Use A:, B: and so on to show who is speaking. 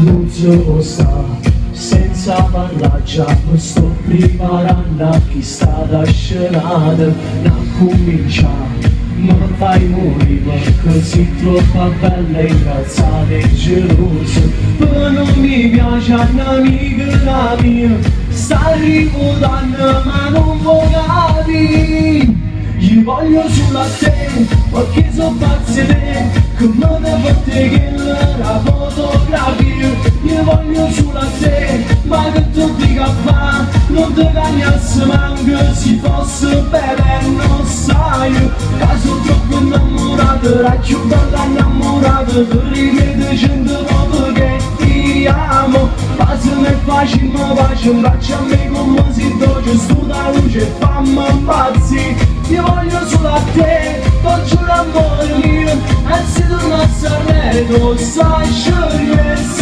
A: L'uso sta senza parlare, già mi sto preparando a chi sta da scenata, da cominciare. Mi fai morire perché sei troppo bella e incazzata e gelosa. Però non mi piace un'amica la mia, sta ricordando ma non può capire. Io voglio solo a te, perché sono pazzi te, che mi devo te la fotografia. Io voglio solo a te, ma che tu dica fa, non ti cagnassi manco se fosse bella e non sai. Che sono troppo innamorato, la più bella innamorata, ti ripeto 100 volte che ti amo. Passami e facciamo pace, un braccio a me come si dolce, stu da luce e fammi impazzire. Io voglio solo a te, ti giuro amore mio, anzi torna a Sanremo, sai scegliere.